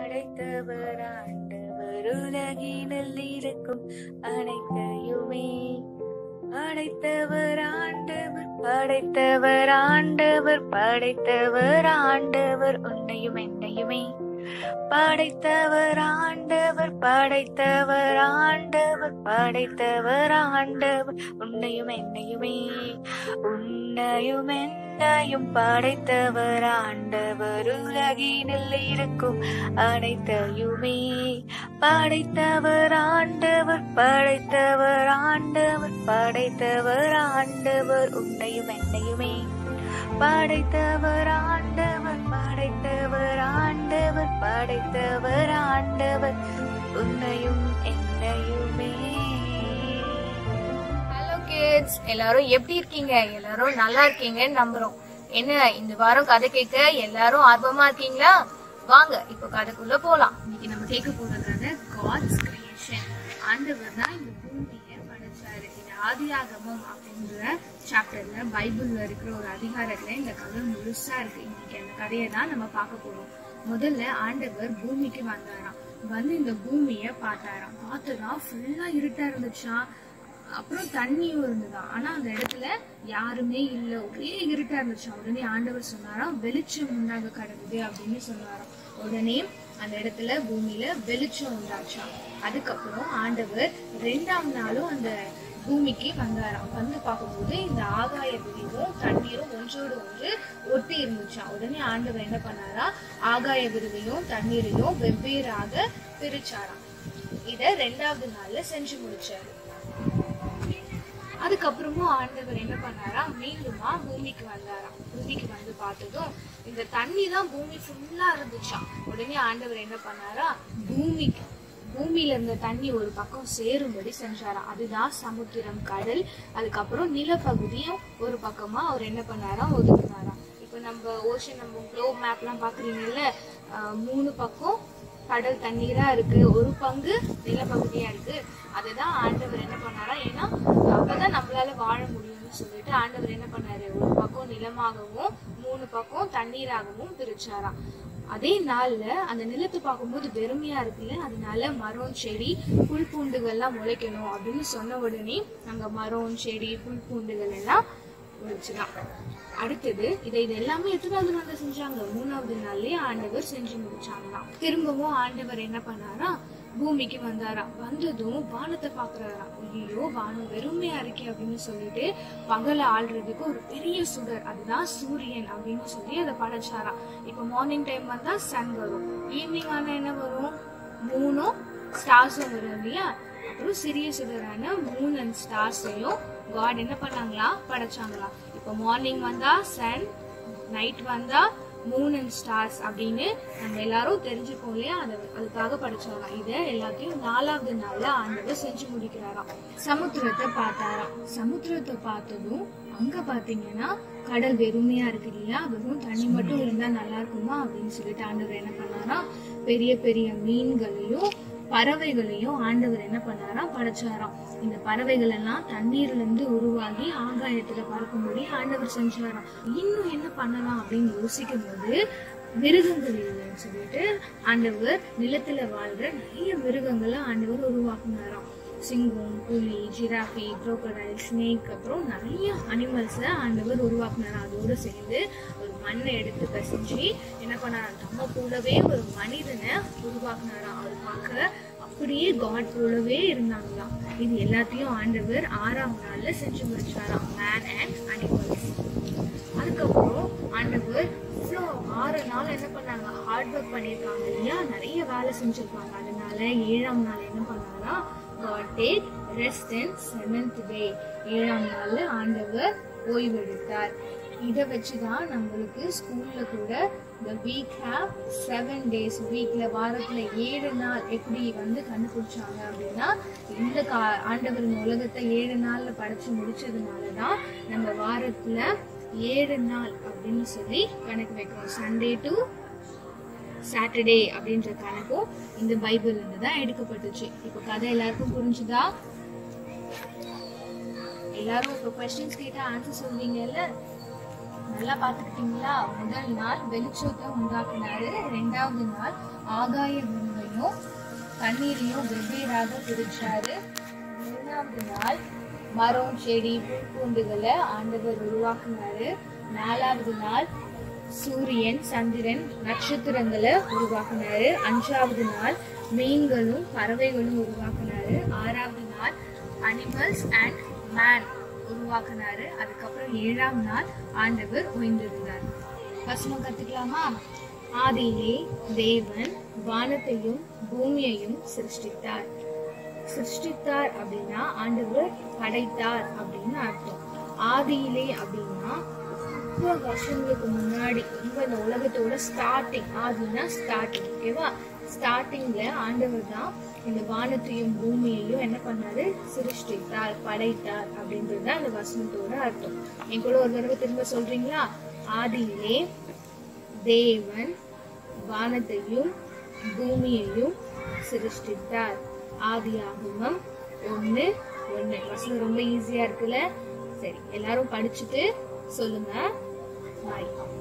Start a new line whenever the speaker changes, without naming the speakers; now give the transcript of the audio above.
படைத்தவர் ஆண்டவர் உலகினில் இருக்கும் அனைத்தையுமே படைத்தவர் ஆண்டவர் படைத்தவர் ஆண்டவர் படைத்தவர் ஆண்டவர் உன்னையும் என்னையுமே படைத்தவர் ஆண்டவர் படைத்தவர் ஆண்டவர் படைத்தவர் ஆண்டவர் உன்னையும் என்னையுமே உன்னையும் என்னையும் படைத்தவர் ஆண்டவர் உலகினில் இருக்கும் அனைத்தையுமே படைத்தவர் ஆண்டவர் படைத்தவர் ஆண்டவர் படைத்தவர் ஆண்டவர் உன்னையும் என்னையுமே படைத்தவர் ஆண்டவர் படைத்தவர் ஆண்டவர் படைத்தவர் ஆண்டவர் உன்னையும் என்னையுமே.
ஹலோ கிட்ஸ், எல்லாரும் எப்படி இருக்கீங்க? எல்லாரும் நல்லா இருக்கீங்கன்னு நம்புறோம். என்ன இந்த வாரம் கதை கேட்க எல்லாரும் ஆர்வமா இருக்கீங்களா? வாங்க இப்போ கதைக்குள்ள போலாம். இன்னைக்கு நம்ம கேட்க போற கதை காட்ஸ் கிரியேஷன். ஆண்டவர் தான் இந்த பூமியை படைச்சாரு. இது ஆதியாகமம் அப்படிங்கிற சாப்டர்ல பைபிள்ல இருக்கிற ஒரு அதிகாரத்துல இந்த கதை முழுசா இருக்கு. இன்னைக்கு அந்த கதையை தான் நம்ம பார்க்க போறோம். முதல்ல ஆண்டவர் பூமிக்கு வந்தாராம். வந்து இந்த பூமிய பார்த்தாராம். பார்த்துதான் ஃபுல்லா இருட்டா இருந்துச்சா, அப்புறம் தண்ணியும் இருந்துதான். ஆனா அந்த இடத்துல யாருமே இல்ல, ஒரே இருட்டா இருந்துச்சா. உடனே ஆண்டவர் சொன்னாராம், வெளிச்சம் உண்டாக கடவுது அப்படின்னு சொன்னாராம். உடனே அந்த இடத்துல பூமியில வெளிச்சம் உண்டாச்சா. அதுக்கப்புறம் ஆண்டவர் 2ஆம் நாளும் அந்த பூமிக்கு வந்தாராம். வந்து பார்க்கும்போது இந்த ஆகாய விரிவும் தண்ணீரும் ஒன்றோடு ஒன்று ஒட்டி இருந்துச்சா. உடனே ஆண்டவர் என்ன பண்ணாரா, ஆகாய விரிவையும் தண்ணீரையும் வெவ்வேறாக பிரிச்சாராம். இத 2வது நாள்ல செஞ்சு முடிச்சாரு. அதுக்கப்புறமும் ஆண்டவர் என்ன பண்ணாரா, மீண்டுமா பூமிக்கு வந்தாராம். பூமிக்கு வந்து பார்த்ததும் இந்த தண்ணி தான் பூமி ஃபுல்லா இருந்துச்சா. உடனே ஆண்டவர் என்ன பண்ணாரா, பூமியில இருந்த தண்ணி ஒரு பக்கம் சேரும்படி செஞ்சாராம். அதுதான் சமுத்திரம், கடல். அதுக்கப்புறம் நிலப்பகுதியும் ஒரு பக்கமா அவர் என்ன பண்ணாராம், ஒதுக்குனாராம். இப்ப நம்ம ஓஷன், நம்ம குளோப் மேப் எல்லாம் பாக்குறீங்கல்ல, 3 பக்கம் கடல் தண்ணீரா இருக்கு, ஒரு பங்கு நிலப்பகுதியா இருக்கு. அதுதான் ஆண்டவர் என்ன பண்ணாரா, ஏன்னா அப்பதான் நம்மளால வாழ முடியும்னு சொல்லிட்டு ஆண்டவர் என்ன பண்ணாரு, ஒரு பக்கம் நிலமாகவும் 3 பக்கம் தண்ணீராகவும் பிரிச்சாராம். அதே நாள்ல அந்த நிலத்தை பார்க்கும்போது வெறுமையா இருக்குல்ல, அதனால மரம், செடி, புல் பூண்டுகள் எல்லாம் முளைக்கணும் அப்படின்னு சொன்ன உடனே அங்க மரம், செடி, புல் பூண்டுகள் எல்லாம் முளைச்சுதான். அடுத்தது இது எல்லாமே எத்தனாவது நாள்ல செஞ்சாங்க, 3வது நாள்லயே ஆண்டவர் செஞ்சு முடிச்சாங்களாம். திரும்பவும் ஆண்டவர் என்ன பண்ணாரா, பூமிக்கு வந்தாராம். வந்ததும் வானத்தை பாக்குறாராம். ஐயோ, வானம் வெறுமையா இருக்கே அப்படின்னு சொல்லிட்டு பகல ஆள்றதுக்கு ஒரு பெரிய சுடர், அதுதான் சூரியன் அப்படின்னு சொல்லி அதை படைச்சாராம். இப்ப மார்னிங் டைம் வந்தா சன் வரும், ஈவினிங் ஆனா என்ன வரும், மூணும் ஸ்டார்ஸும் வரும் இல்லையா. அப்புறம் சிறிய சுடரான மூன் அண்ட் ஸ்டார்ஸையும் காட் என்ன பண்ணாங்களா, படைச்சாங்களா. இப்ப மார்னிங் வந்தா சன், நைட் வந்தா மூன் அண்ட் ஸ்டார்ஸ் அப்படின்னு நம்ம எல்லாரும் தெரிஞ்சுப்போம் இல்லையா, அதுக்காக படிச்சாராம். இத எல்லாத்தையும் 4வது நாள்ல ஆண்டவர் செஞ்சு முடிக்கிறாராம். சமுத்திரத்தை பார்த்தாராம். சமுத்திரத்தை பார்த்ததும் அங்க பாத்தீங்கன்னா கடல் வெறுமையா இருக்கு இல்லையா, வெறும் தண்ணி மட்டும் இருந்தா நல்லா இருக்குமா அப்படின்னு சொல்லிட்டு ஆண்டவர் என்ன பண்ணாரா, பெரிய பெரிய மீன்களையும் பறவைகளையும் ஆண்டவர் என்ன பண்ணாராம், படைச்சாராம். இந்த பறவைகள் எல்லாம் தண்ணீர்ல இருந்து உருவாகி ஆகாயத்துல பறக்கும்படி ஆண்டவர் செஞ்சாராம். இன்னும் என்ன பண்ணலாம் அப்படின்னு யோசிக்கும் போது மிருகங்கள் இல்லைன்னு சொல்லிட்டு ஆண்டவர் நிலத்துல வாழ்ற நிறைய மிருகங்களை ஆண்டவர் உருவாக்குனாராம். சிங்கம், புலி, ஜிராஃபி, குரோக்கடைல், ஸ்னேக், அப்புறம் நிறைய அனிமல்ஸ ஆண்டவர் உருவாக்குனாராம். அதோடு சேர்ந்து ஒரு மண்ணை எடுத்து பிசைஞ்சு என்ன பண்ணாராம், நம்ம கூடவே ஒரு மனிதனை உருவாக்குனாராம். அவர் பார்க்க அப்படியே காட் போலவே இருந்தாங்களாம். இது எல்லாத்தையும் ஆண்டவர் 6ஆம் நாள்ல செஞ்சு முடிச்சாராம், மேன் அண்ட் அனிமல்ஸ். அதுக்கப்புறம் ஆண்டவர் 6 நாள் என்ன பண்ணாங்க, ஹார்ட் ஒர்க் பண்ணியிருக்காங்க இல்லையா, நிறைய வேலை செஞ்சிருப்பாங்க. அதனால 7ஆம் நாள் என்ன பண்ணாரா, God take rest in 7th day. 7ஆம் நாள்ல ஆண்டவர் ஓய்வெடுத்தார். இதை வச்சுதான் நம்மளுக்கு ஸ்கூல்ல கூட the week have 7 days, வீக்ல வாரத்துல 7 நாள் எப்படி வந்து கண்டுபிடிச்சாங்க அப்படின்னா, இந்த ஆண்டவரின் உலகத்தை 7 நாள்ல படைச்சு முடிச்சதுனாலதான் நம்ம வாரத்துல 7 நாள் அப்படின்னு சொல்லி கணக்கு வைக்கிறோம். சண்டே டு சாட்டர்டே அப்படின்ற கணக்கும் இந்த பைபிள்ல இருந்து தான் எடுக்கப்பட்டுச்சு. இப்போ கதை எல்லாருக்கும் புரிஞ்சுதா? எல்லாரும் இப்போ क्वेश्चंस கேட்டா ஆன்சர் சொல்வீங்கல்ல? நல்லா பாத்துக்கிட்டீங்களா? முதல் நாள் வெளிச்சத்தை உண்டாக்குனாரு. 2வது நாள் ஆகாய விரிவையும் தண்ணீரையும் வெவ்வேறாக பிரிச்சாரு. 3வது நாள் மரம் செடி பூண்டுகளை ஆண்டவர் உருவாக்குனாரு. 4வது நாள் சூரியன் சந்திரன் நட்சத்திரங்களை உருவாக்குனாரு. 5வது நாள் மீன்களும் பறவைகளும் உருவாக்குனாரு. 6வது நாள் அனிமல்ஸ் அண்ட் மேன் உருவாக்குனாரு. அதுக்கப்புறம் 7ஆம் நாள் ஆண்டவர் ஓய்ந்திருந்தார். வசனம் கத்துக்கலாமா? ஆதியிலே தேவன் வானத்தையும் பூமியையும் சிருஷ்டித்தார். சிருஷ்டித்தார் அப்படின்னா ஆண்டவர் படைத்தார் அப்படின்னு அர்த்தம். ஆதியிலே அப்படின்னா ரொம்ப வருஷங்களுக்கு முன்னாடி, ரொம்ப இந்த உலகத்தோட ஸ்டார்டிங். ஆதினா ஸ்டார்டிங், ஓகேவா? ஸ்டார்டிங்ல ஆண்டவர் தான் இந்த வானத்தையும் பூமியையும் என்ன பண்ணாரு? சிருஷ்டித்தார், படைத்தார் அப்படின்றதுதான் அந்த வசனத்தோட அர்த்தம். என் கூட ஒரு தடவை திரும்ப சொல்றீங்களா? ஆதியிலே தேவன் வானத்தையும் பூமியையும் சிருஷ்டித்தார். ஆதியாகமம் 1:1. வசனம் ரொம்ப ஈஸியா இருக்குல்ல? சரி, எல்லாரும் படிச்சுட்டு சொல்லுங்க. பாய்.